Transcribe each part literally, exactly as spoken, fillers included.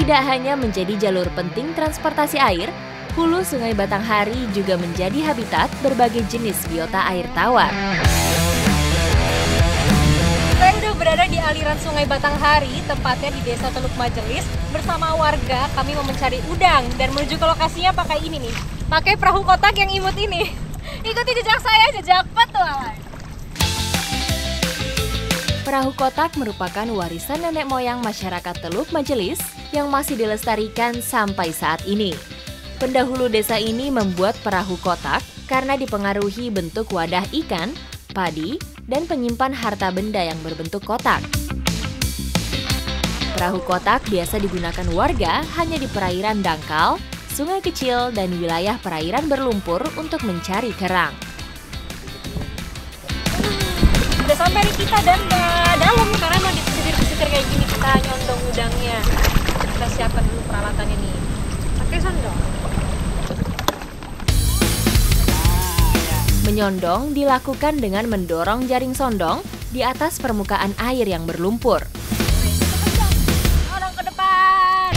Tidak hanya menjadi jalur penting transportasi air, hulu Sungai Batanghari juga menjadi habitat berbagai jenis biota air tawar. Saya udah berada di aliran Sungai Batanghari, tepatnya di Desa Teluk Majelis. Bersama warga, kami mau mencari udang dan menuju ke lokasinya pakai ini nih. Pakai perahu kotak yang imut ini. Ikuti jejak saya, jejak petualang. Perahu kotak merupakan warisan nenek moyang masyarakat Teluk Majelis yang masih dilestarikan sampai saat ini. Pendahulu desa ini membuat perahu kotak karena dipengaruhi bentuk wadah ikan, padi, dan penyimpan harta benda yang berbentuk kotak. Perahu kotak biasa digunakan warga hanya di perairan dangkal, sungai kecil, dan wilayah perairan berlumpur untuk mencari kerang. Udah sampai nih kita dan uh, dalam karena mau disisir-sisir kayak gini, kita nyondong udangnya. Kita siapkan dulu peralatannya nih. Pakai sondong. Menyondong dilakukan dengan mendorong jaring sondong di atas permukaan air yang berlumpur. Dorong ke depan.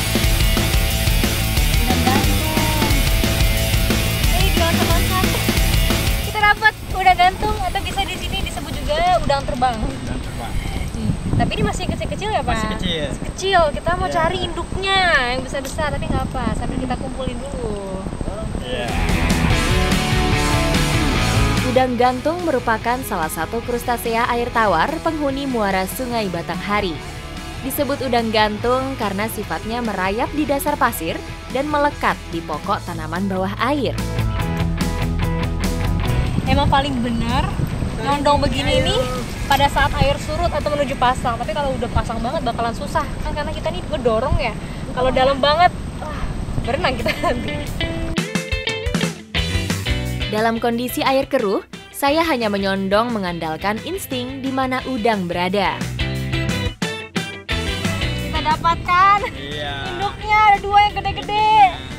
Udang gantung. Ini diloncat-loncat. Kita dapat udang gantung atau bisa di sini disebut juga udang terbang. Udang terbang. Tapi ini masih kecil-kecil ya Pak? Masih kecil. Masih kecil. Kita mau Yeah. cari induknya yang besar-besar, tapi nggak apa. Sambil kita kumpulin dulu. Yeah. Udang gantung merupakan salah satu krustasea air tawar penghuni muara Sungai Batanghari. Disebut udang gantung karena sifatnya merayap di dasar pasir dan melekat di pokok tanaman bawah air. Emang paling benar nyondong begini nih pada saat air surut atau menuju pasang. Tapi kalau udah pasang banget bakalan susah kan, karena kita nih ngedorong ya. Kalau dalam banget, wah, berenang kita nanti. Dalam kondisi air keruh, saya hanya menyondong mengandalkan insting di mana udang berada. Kita dapatkan Iya. induknya, ada dua yang gede-gede.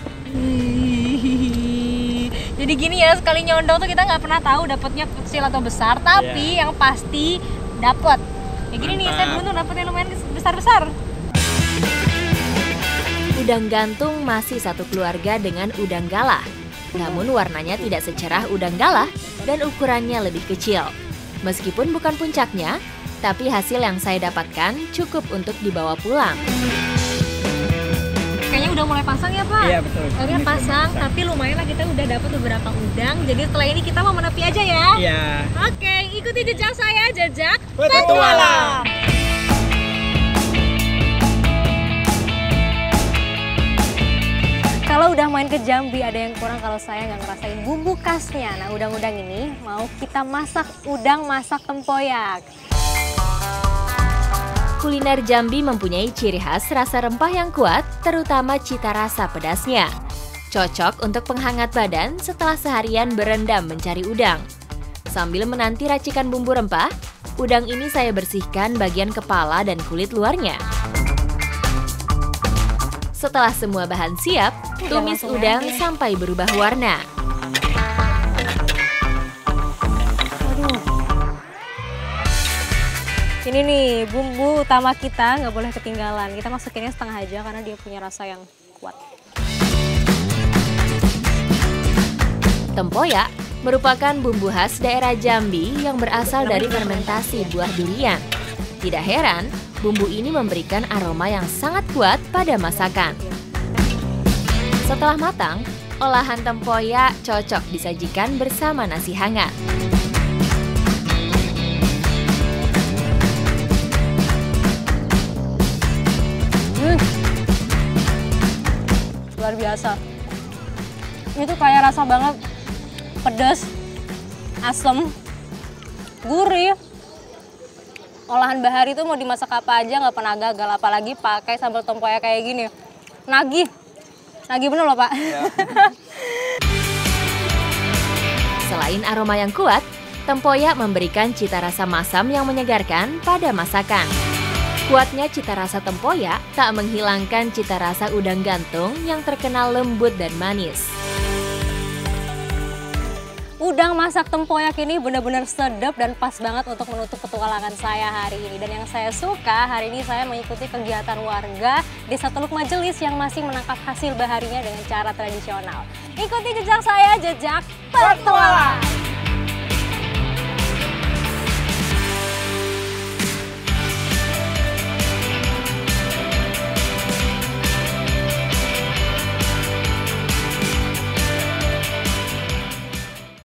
Jadi gini ya, sekali nyondong tuh kita nggak pernah tahu dapatnya kecil atau besar, tapi Yeah. yang pasti dapat. Ya gini nih, saya beruntung dapetnya lumayan besar-besar. Udang gantung masih satu keluarga dengan udang galah. Namun warnanya tidak secerah udang galah dan ukurannya lebih kecil. Meskipun bukan puncaknya, tapi hasil yang saya dapatkan cukup untuk dibawa pulang. Kayaknya udah mulai pasang ya Pak? Iya betul. Oke Ini pasang, sudah tapi lumayan lah kita udah dapat beberapa udang. Jadi setelah ini kita mau menepi aja ya? Iya. Oke, ikuti jejak saya, jejak Petualang. Kalau udah main ke Jambi ada yang kurang kalau saya nggak ngerasain bumbu khasnya. Nah udang-udang ini mau kita masak udang masak tempoyak. Kuliner Jambi mempunyai ciri khas rasa rempah yang kuat, terutama cita rasa pedasnya. Cocok untuk penghangat badan setelah seharian berendam mencari udang. Sambil menanti racikan bumbu rempah, udang ini saya bersihkan bagian kepala dan kulit luarnya. Setelah semua bahan siap, tumis langsung udang aja. sampai berubah warna. Aduh. Ini nih bumbu utama kita, nggak boleh ketinggalan. Kita masukinnya setengah aja karena dia punya rasa yang kuat. Tempoyak merupakan bumbu khas daerah Jambi yang berasal dari fermentasi buah durian. Tidak heran, bumbu ini memberikan aroma yang sangat kuat pada masakan. Setelah matang, olahan tempoyak cocok disajikan bersama nasi hangat. Hmm. Luar biasa. Itu kayak rasa banget pedas, asem, gurih. Olahan bahari itu mau dimasak apa aja nggak pernah gagal, apalagi pakai sambal tempoyak kayak gini. Nagih, nagih bener loh Pak. Ya. Selain aroma yang kuat, tempoyak memberikan cita rasa masam yang menyegarkan pada masakan. Kuatnya cita rasa tempoyak tak menghilangkan cita rasa udang gantung yang terkenal lembut dan manis. Udang masak tempoyak ini benar-benar sedap dan pas banget untuk menutup petualangan saya hari ini. Dan yang saya suka, hari ini saya mengikuti kegiatan warga Desa Teluk Majelis yang masih menangkap hasil baharinya dengan cara tradisional. Ikuti jejak saya, jejak petualang.